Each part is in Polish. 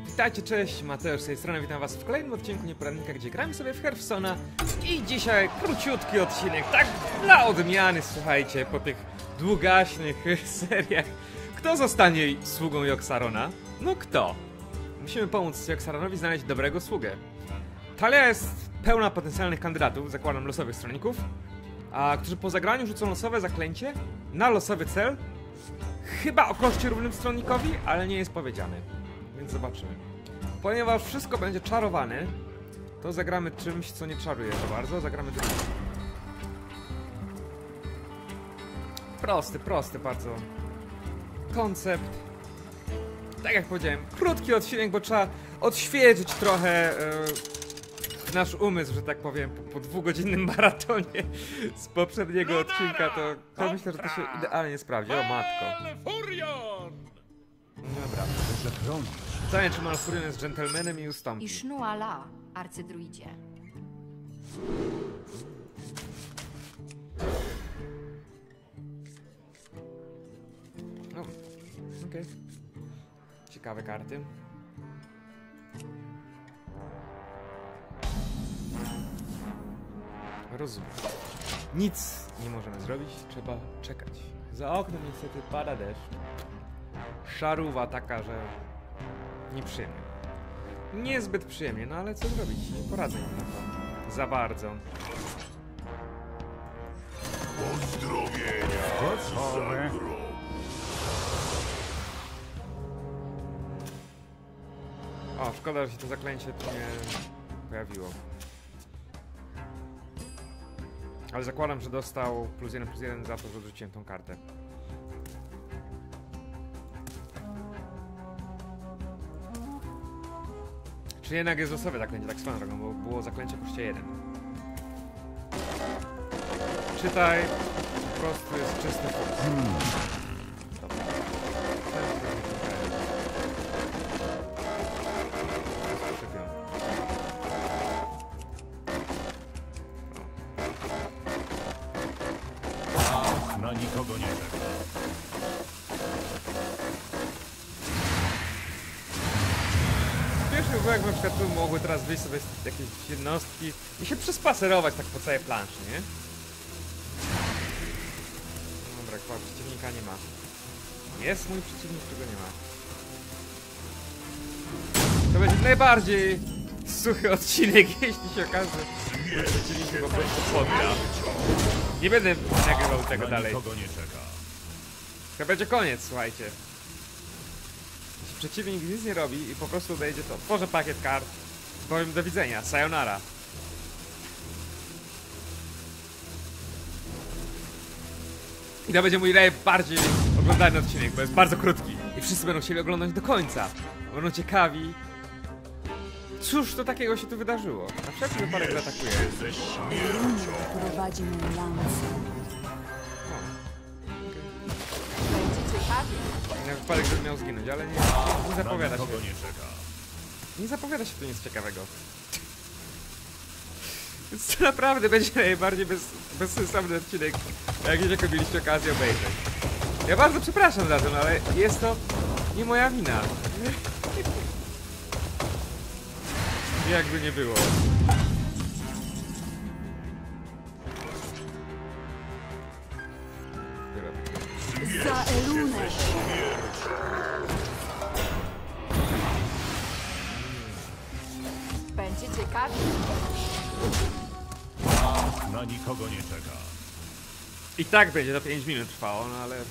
Witajcie, cześć, Mateusz z tej strony, witam was w kolejnym odcinku Nieporadnika, gdzie gramy sobie w Hearthstone'a i dzisiaj króciutki odcinek, tak dla odmiany, słuchajcie, po tych długaśnych seriach. Kto zostanie sługą Yogg-Sarona? No kto? Musimy pomóc Yogg-Saronowi znaleźć dobrego sługę. Talia jest pełna potencjalnych kandydatów, zakładam losowych stronników, którzy po zagraniu rzucą losowe zaklęcie na losowy cel, chyba o koszcie równym stronnikowi, ale nie jest powiedziane. Więc zobaczymy. Ponieważ wszystko będzie czarowane, to zagramy czymś, co nie czaruje za bardzo. Zagramy drugim. Prosty bardzo koncept. Tak jak powiedziałem, krótki odcinek, bo trzeba odświeżyć trochę nasz umysł, że tak powiem, po dwugodzinnym maratonie z poprzedniego odcinka, to myślę, że to się idealnie sprawdzi. O matko. Dobra. Pytanie, czy Malfurion jest dżentelmenem i ustąpi. Ishnu-Ala, arcydruidzie. No, okej. Ciekawe karty. Rozumiem. Nic nie możemy zrobić, trzeba czekać. Za oknem niestety pada deszcz. Szaruwa taka, że nieprzyjemnie. Niezbyt przyjemnie, no ale co zrobić? Nie poradzę im na to. Za bardzo. Pozdrowienia! Gotowe! O, szkoda, że się to zaklęcie tu nie pojawiło. Ale zakładam, że dostał +1/+1 za to, że odrzuciłem tą kartę. Czy jednak jest losowe zaklęcie, tak swoją drogą, bo było zaklęcie w koszcie 1. Czytaj, po prostu jest czysty furs. Dobra. Na nikogo nie czeka. Śmiesznie było, jak na przykład tu mogły teraz wyjść sobie jakieś jednostki i się przespacerować tak po całej planszy, nie? Dobra, chyba przeciwnika nie ma. Jest mój przeciwnik, czego nie ma. To będzie najbardziej suchy odcinek, jeśli się okaże, że przeciwnik po prostu podda. Nie będę nagrywał tego Na dalej. nikogo nie czeka. To będzie koniec, słuchajcie. Jeśli przeciwnik nic nie robi i po prostu odejdzie, to otworzę pakiet kart. Powiem do widzenia, sayonara. I to będzie mój najbardziej oglądany odcinek, bo jest bardzo krótki. I wszyscy będą chcieli oglądać do końca. Będą ciekawi. Cóż to takiego się tu wydarzyło? Na wszelki wypadek zaatakuje. Prowadzi mój lancę. Będzie ciekawie. Na wypadek, żeby miał zginąć, ale nie Na zapowiada się. nikogo nie czeka. Nie zapowiada się tu nic ciekawego. Więc to naprawdę będzie najbardziej bezsensowny odcinek, jak tylko mieliście okazję obejrzeć. Ja bardzo przepraszam za to, no ale jest to nie moja wina. Jakby nie było. Za Elunę. Będzie ciekawie. Na nikogo nie czeka. I tak będzie to 5 minut trwało, no ale...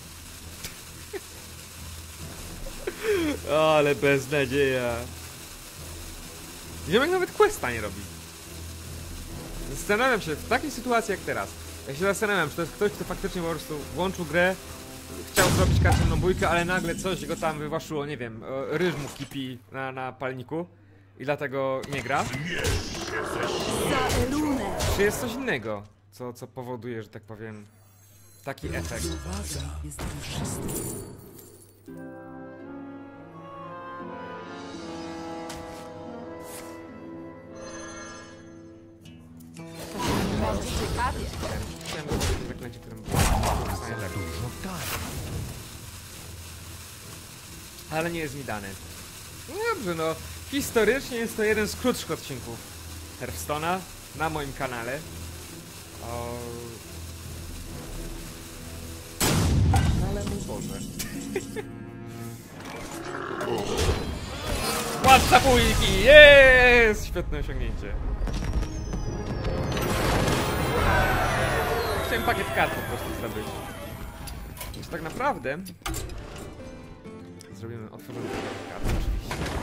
O, ale beznadzieja. Ziomek nawet questa nie robi. Zastanawiam się, w takiej sytuacji jak teraz, ja się zastanawiam, czy to jest ktoś, kto faktycznie po prostu włączył grę, chciał zrobić karczemną bójkę, ale nagle coś go tam wywłaszczyło, nie wiem, ryż mu kipi na palniku i dlatego nie gra. Za Elunę. Czy jest coś innego, co powoduje, że tak powiem, taki efekt? Jest wszystko. Będzie ciekawie. Chciałem zobaczyć zaklęcie, którym było w stanie zagrać. Dużo kart. Ale nie jest mi dany. No dobrze, no. Historycznie jest to jeden z krótszych odcinków Hearthstone'a na moim kanale. Ale mój Boże. Władca bójki! Jest! Świetne osiągnięcie. Chciałem pakiet kart po prostu zdobyć. Więc tak naprawdę otworzymy pakiet kart oczywiście.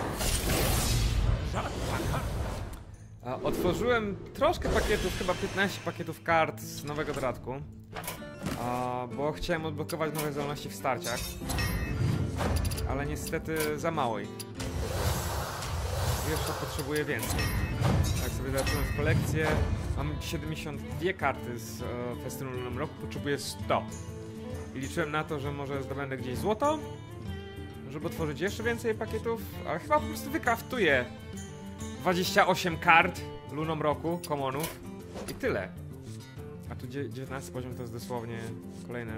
Otworzyłem troszkę pakietów, chyba 15 pakietów kart z nowego dodatku. Bo chciałem odblokować nowe zdolności w starciach. Ale niestety za mało ich. Jeszcze potrzebuję więcej. Tak sobie zacząłem w kolekcję. Mam 72 karty z festynu Lunar Roku, potrzebuję 100. I liczyłem na to, że może zdobędę gdzieś złoto, żeby otworzyć jeszcze więcej pakietów, ale chyba po prostu wykraftuję 28 kart Lunar Roku, commonów i tyle. A tu 19 poziom to jest dosłownie kolejne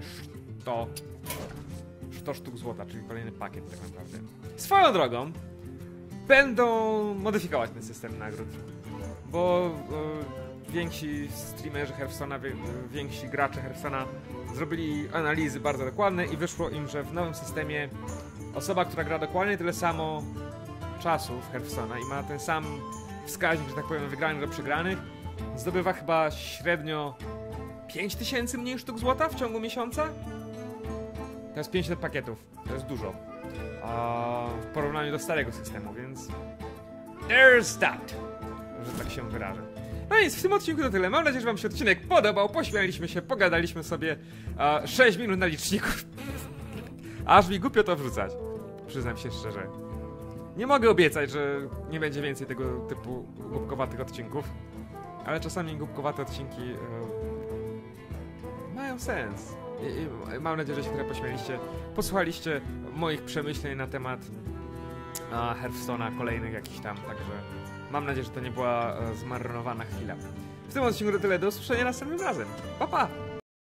100 sztuk złota, czyli kolejny pakiet tak naprawdę. Swoją drogą będą modyfikować ten system nagród, bo więksi streamerzy Hearthstone'a, więksi gracze Hearthstone'a zrobili analizy bardzo dokładne i wyszło im, że w nowym systemie osoba, która gra dokładnie tyle samo czasu w Hearthstone'a i ma ten sam wskaźnik, że tak powiem, wygranych do przegranych, zdobywa chyba średnio 5000 mniej sztuk złota w ciągu miesiąca. To jest 500 pakietów, to jest dużo w porównaniu do starego systemu, więc there's that, że tak się wyrażę. No nic, w tym odcinku to tyle. Mam nadzieję, że wam się odcinek podobał. Pośmialiśmy się, pogadaliśmy sobie 6 minut na liczniku. Aż mi głupio to wrzucać. Przyznam się szczerze. Nie mogę obiecać, że nie będzie więcej tego typu głupkowatych odcinków. Ale czasami głupkowate odcinki mają sens. I mam nadzieję, że się trochę pośmialiście. Posłuchaliście moich przemyśleń na temat Hearthstone'a, kolejnych jakichś tam, także mam nadzieję, że to nie była zmarnowana chwila. W tym odcinku to tyle, do usłyszenia następnym razem. Pa, pa!